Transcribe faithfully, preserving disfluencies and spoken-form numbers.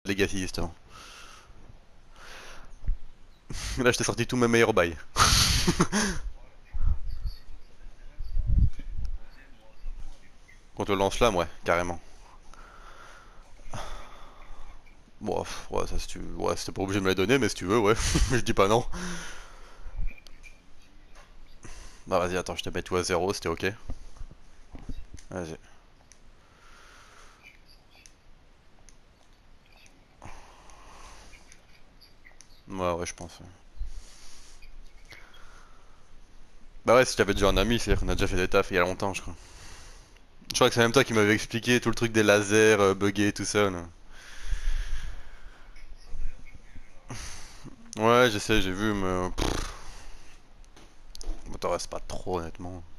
Legacy justement. Là je t'ai sorti tous mes meilleurs bails. Contre le lance-flamme, ouais, carrément. Bon, pff, ouais, ça si tu... Ouais, c'était pas obligé de me la donner, mais si tu veux, ouais. Je dis pas non. Bah vas-y, attends, je te mets tout à zéro, c'était ok. Vas-y. Ouais, ouais, je pense. Ouais. Bah ouais, si t'avais déjà un ami, c'est-à-dire qu'on a déjà fait des tafs il y a longtemps, je crois. Je crois que c'est même toi qui m'avais expliqué tout le truc des lasers euh, buggés, tout ça, là. Ouais, je sais, j'ai vu, mais... pff, m'intéresse pas trop, honnêtement.